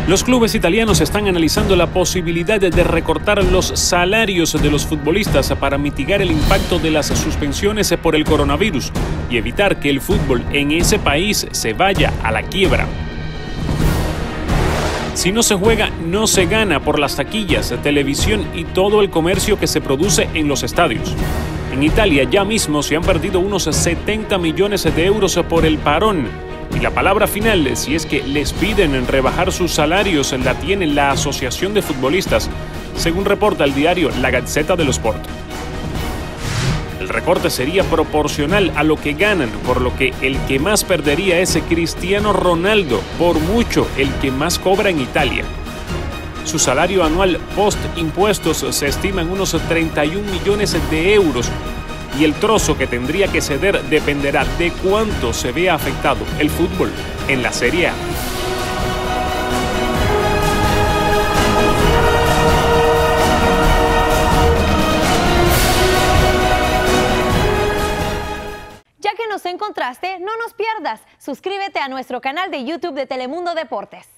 Los clubes italianos están analizando la posibilidad de recortar los salarios de los futbolistas para mitigar el impacto de las suspensiones por el coronavirus y evitar que el fútbol en ese país se vaya a la quiebra. Si no se juega, no se gana por las taquillas, televisión y todo el comercio que se produce en los estadios. En Italia ya mismo se han perdido unos 70 millones de euros por el parón. Y la palabra final, si es que les piden rebajar sus salarios, la tiene la Asociación de Futbolistas, según reporta el diario La Gazzetta dello Sport. El recorte sería proporcional a lo que ganan, por lo que el que más perdería es Cristiano Ronaldo, por mucho el que más cobra en Italia. Su salario anual post-impuestos se estima en unos 31 millones de euros y el trozo que tendría que ceder dependerá de cuánto se vea afectado el fútbol en la Serie A. Ya que nos encontraste, no nos pierdas. Suscríbete a nuestro canal de YouTube de Telemundo Deportes.